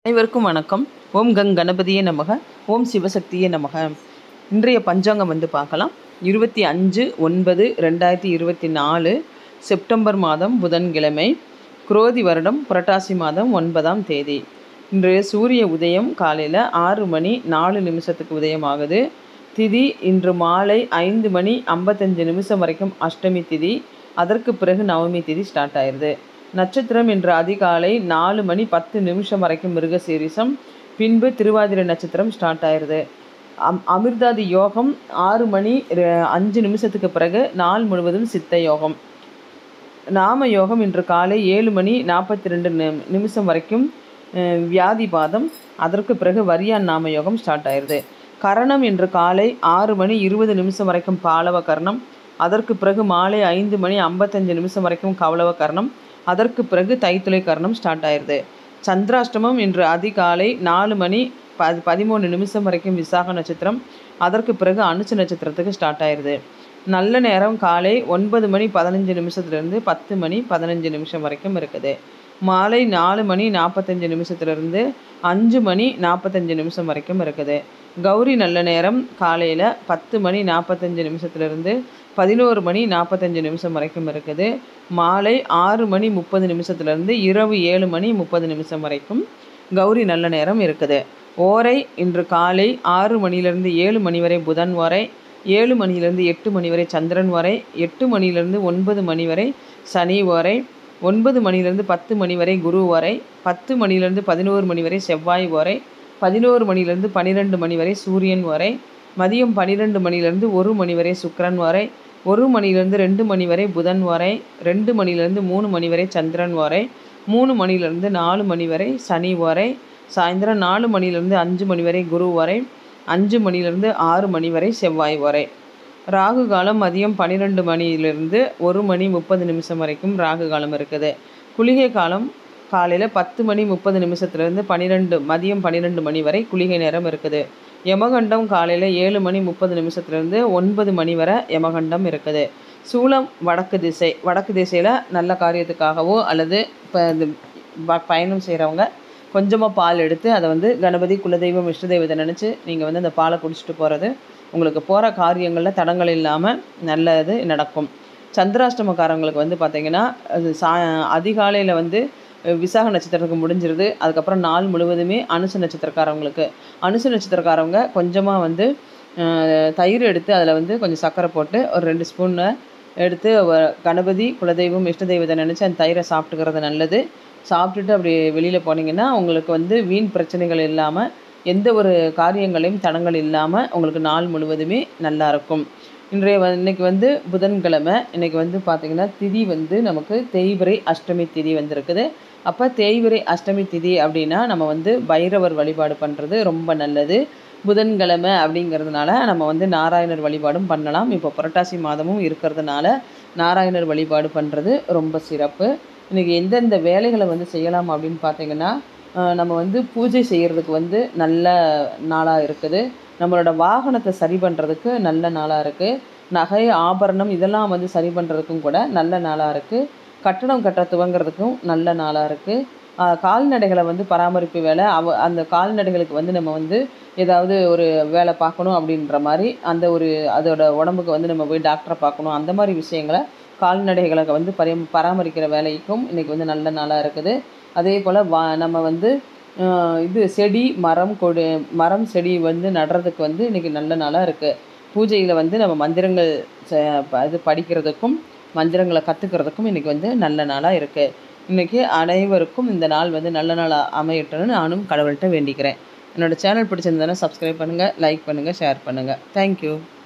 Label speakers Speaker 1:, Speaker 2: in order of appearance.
Speaker 1: அனைவருக்கும் வணக்கம். ஓம் கங் கணபதியே நமக, ஓம் சிவசக்தியே நமக. இன்றைய பஞ்சாங்கம் பார்க்கலாம். 25/9/2024 செப்டம்பர் மாதம் புதன்கிழமை, குரோதி வருடம் புரட்டாசி மாதம் 9ஆம் தேதி. இன்றைய சூரிய உதயம் காலையில் 6:04 உதயமாகுது. திதி இன்று மாலை 5:55 வரைக்கும் அஷ்டமி திதி. அதற்கு பிறகு நவமி திதி ஸ்டார்ட் ஆயிடுது. நட்சத்திரம் இன்று அதிகாலை 4:10 வரைக்கும் மிருகசீரிசம், பின்பு திருவாதிரை நட்சத்திரம் ஸ்டார்ட் ஆயிடுது. அமிர்தாதி யோகம் 6:05 பிறகு நாள் முழுவதும் சித்த யோகம். நாம யோகம் இன்று காலை 7:42 வரைக்கும் வியாதிபாதம். அதற்கு பிறகு வரியான் நாம யோகம் ஸ்டார்ட் ஆயிடுது. கரணம் இன்று காலை 6:20 வரைக்கும் பாலவ கரணம். அதற்கு பிறகு மாலை 5:55 வரைக்கும் கவலவ கரணம். அதற்கு பிறகு தைத்துளை கரணம் ஸ்டார்ட் ஆயிடுது. சந்திராஷ்டமம் இன்று அதிகாலை 4:13 வரைக்கும் விசாக நட்சத்திரம். அதற்கு பிறகு அனுச நட்சத்திரத்துக்கு ஸ்டார்ட் ஆயிடுது. நல்ல நேரம் காலை 9:15 10:15 வரைக்கும் இருக்குது. மாலை 4:45 5:45 வரைக்கும் இருக்குது. கௌரி நல்ல நேரம் காலையில் 10:45 11:45 வரைக்கும் இருக்குது. மாலை 6:30 இரவு 7:30 வரைக்கும் கௌரி நல்ல நேரம் இருக்குது. ஓரை இன்று காலை 6 மணிலிருந்து 7 மணி வரை புதன் ஓரை, 7 மணிலிருந்து 8 மணி வரை சந்திரன் ஓரை, 8 மணிலிருந்து 9 மணி வரை சனி ஓரை, 9 மணிலிருந்து 10 மணி வரை குரு ஓரை, 10 மணிலிருந்து 11 மணி வரை செவ்வாய் ஓரை, 11 மணிலிருந்து 12 மணி வரை சூரியன் ஓரை, மதியம் 12 மணிலிருந்து 1 மணி வரை சுக்கிரன் ஓரை, 1 மணிலிருந்து 2 மணி வரை புதன் ஓரை, 2 மணிலிருந்து 3 மணி வரை சந்திரன் ஓரை, 3 மணிலிருந்து 4 மணி வரை சனி ஓரை, சாயந்தரம் 4 மணிலிருந்து 5 மணி வரை குரு ஓரை, 5 மணிலிருந்து 6 மணி வரை செவ்வாய் ஓரை. ராகு காலம் மதியம் 12 மணிலிருந்து 1:30 வரைக்கும் ராகு காலம் இருக்குது. குளிகை காலம் காலையில் 10:30 மதியம் 12 மணி வரை குளிகை நேரம் இருக்குது. யமகண்டம் காலையில் 7:30 9 மணி வரை யமகண்டம் இருக்குது. சூலம் வடக்கு திசை. வடக்கு திசையில் நல்ல காரியத்துக்காகவோ அல்லது இப்போ பயணம் செய்கிறவங்க கொஞ்சமாக பால் எடுத்து அதை கணபதி குலதெய்வம் இஷ்ட தெய்வத்தை நினச்சி நீங்கள் அந்த பாலை குடிச்சிட்டு போகிறது உங்களுக்கு போகிற காரியங்களில் தடங்கள் இல்லாமல் நல்லது நடக்கும். சந்திராஷ்டமக்காரங்களுக்கு பார்த்திங்கன்னா அது அதிகாலையில் விசாக நட்சத்திரத்துக்கு முடிஞ்சிருது. அதுக்கப்புறம் நாள் முழுவதுமே அனுச நட்சத்திரக்காரவங்களுக்கு. அனுச நட்சத்திரக்காரவங்க கொஞ்சமாக தயிர் எடுத்து அதில் கொஞ்சம் சர்க்கரை போட்டு ஒரு 2 ஸ்பூன் எடுத்து கணபதி குலதெய்வம் இஷ்ட தெய்வத்தை நினச்சி அந்த தயிரை சாப்பிட்டுக்கிறது நல்லது. சாப்பிட்டுட்டு அப்படி வெளியில் போனீங்கன்னா உங்களுக்கு வீண் பிரச்சனைகள் இல்லாமல் எந்த ஒரு காரியங்களையும் தடங்கள் இல்லாமல் உங்களுக்கு நாள் முழுவதுமே நல்லாயிருக்கும். இன்றைக்கி புதன்கிழமை. இன்றைக்கி பார்த்திங்கன்னா திதி நமக்கு தேய்பிறை அஷ்டமி திதி இருக்குது. அப்போ தேய்பிறை அஷ்டமி திதி அப்படின்னா நம்ம பைரவர் வழிபாடு பண்ணுறது ரொம்ப நல்லது. புதன்கிழமை அப்படிங்கிறதுனால நம்ம நாராயணர் வழிபாடும் பண்ணலாம். இப்போ புரட்டாசி மாதமும் இருக்கிறதுனால நாராயணர் வழிபாடு பண்ணுறது ரொம்ப சிறப்பு. இன்றைக்கி எந்தெந்த வேலைகளை செய்யலாம் அப்படின்னு பார்த்திங்கன்னா, நம்ம பூஜை செய்கிறதுக்கு நல்ல நாளாக இருக்குது. நம்மளோட வாகனத்தை சரி பண்ணுறதுக்கு நல்ல நாளாக இருக்குது. நகை ஆபரணம் இதெல்லாம் சரி பண்ணுறதுக்கும் கூட நல்ல நாளாக இருக்குது. கட்டடம் கட்ட துவங்கிறதுக்கும் நல்ல நாளாக இருக்குது. கால்நடைகளை பராமரிப்பு வேலை அந்த கால்நடைகளுக்கு நம்ம ஏதாவது ஒரு வேலை பார்க்கணும் அப்படின்ற மாதிரி அதோட உடம்புக்கு நம்ம போய் டாக்டரை பார்க்கணும், அந்த மாதிரி விஷயங்களை கால்நடைகளை பராமரிக்கிற வேலைக்கும் இன்றைக்கி நல்ல நாளாக இருக்குது. அதே போல் நம்ம செடி மரம் செடி நடுறதுக்கு இன்றைக்கி நல்ல நாளாக இருக்குது. பூஜையில் நம்ம மந்திரங்கள் படிக்கிறதுக்கும் மந்திரங்களை கற்றுக்கிறதுக்கும் இன்றைக்கி நல்ல நாளாக இருக்குது. இன்றைக்கி அனைவருக்கும் இந்த நாள் நல்ல நாளாக அமையட்டும்னு நானும் கடவுள்கிட்ட வேண்டிக்கிறேன். என்னோடய சேனல் பிடிச்சிருந்தேன்னா சப்ஸ்கிரைப் பண்ணுங்கள், லைக் பண்ணுங்கள், ஷேர் பண்ணுங்கள். தேங்க்யூ.